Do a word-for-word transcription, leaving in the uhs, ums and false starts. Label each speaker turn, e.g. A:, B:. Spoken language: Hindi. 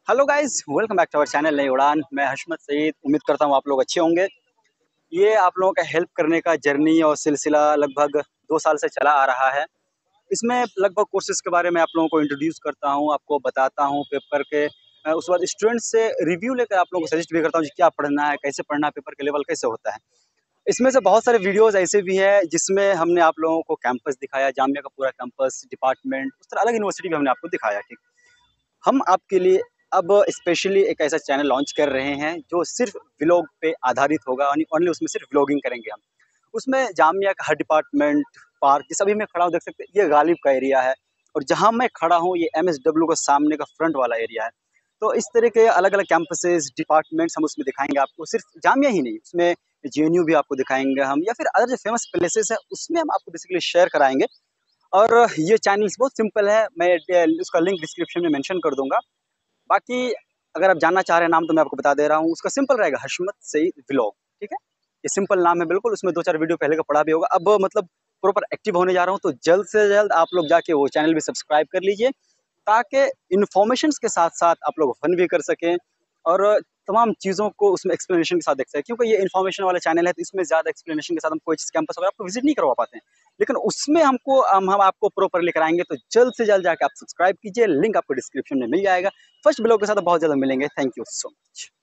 A: Hello guys, welcome back to our channel Nai Udaan. मैं हशमत सईद। उम्मीद करता हूँ आप लोग अच्छे होंगे। ये आप लोगों का हेल्प करने का जर्नी और सिलसिला लगभग दो साल से चला आ रहा है। इसमें लगभग कोर्सेज़ के बारे में आप लोगों को इंट्रोड्यूस करता हूँ, आपको बताता हूँ पेपर के अ, उसके बाद स्टूडेंट्स से रिव्यू लेकर आप लोगों को सजेस्ट भी करता हूँ कि क्या पढ़ना है, कैसे पढ़ना है, पेपर के लेवल कैसे होता है। इसमें से बहुत सारे वीडियोज़ ऐसे भी हैं जिसमें हमने आप लोगों को कैंपस दिखाया, जामिया का पूरा कैंपस, डिपार्टमेंट, उस तरह अलग यूनिवर्सिटी भी हमने आपको दिखाया, ठीक। हम आपके लिए अब स्पेशली एक ऐसा चैनल लॉन्च कर रहे हैं जो सिर्फ व्लॉग पे आधारित होगा। ओनली उसमें सिर्फ व्लॉगिंग करेंगे हम। उसमें जामिया का हर डिपार्टमेंट, पार्क, जिस अभी मैं खड़ा हूँ देख सकते हैं, ये गालिब का एरिया है। और जहाँ मैं खड़ा हूँ ये एम एस डब्ल्यू का सामने का फ्रंट वाला एरिया है। तो इस तरह के अलग अलग कैंपसेस, डिपार्टमेंट्स हम उसमें दिखाएंगे आपको। सिर्फ जामिया ही नहीं, उसमें जे एन यू भी आपको दिखाएंगे हम, या फिर अदर जो फेमस प्लेसेस है उसमें हम आपको बेसिकली शेयर कराएंगे। और ये चैनल्स बहुत सिंपल है, मैं उसका लिंक डिस्क्रिप्शन में मेंशन कर दूंगा। बाकी अगर आप जानना चाह रहे हैं नाम, तो मैं आपको बता दे रहा हूँ, उसका सिंपल रहेगा, हशमत सईद व्लॉग। ठीक है, ये सिंपल नाम है बिल्कुल। उसमें दो चार वीडियो पहले का पड़ा भी होगा। अब मतलब प्रॉपर एक्टिव होने जा रहा हूँ, तो जल्द से जल्द आप लोग जाके वो चैनल भी सब्सक्राइब कर लीजिए, ताकि इन्फॉर्मेशन के साथ साथ आप लोग फन भी कर सकें और तमाम चीज़ों को उसमें एक्सप्लेनेशन के साथ देख सकें। क्योंकि ये इन्फॉर्मेशन वाला चैनल है, तो इसमें ज़्यादा एक्सप्लेनेशन के साथ हम कोई चीज़ कैंपस वगैरह आपको विजिट नहीं करवा पाते हैं। लेकिन उसमें हमको हम हम आपको प्रॉपरली कराएंगे। तो जल्द से जल्द जाके आप सब्सक्राइब कीजिए, लिंक आपको डिस्क्रिप्शन में मिल जाएगा। फर्स्ट ब्लॉग के साथ बहुत ज़्यादा मिलेंगे। Thank you so much.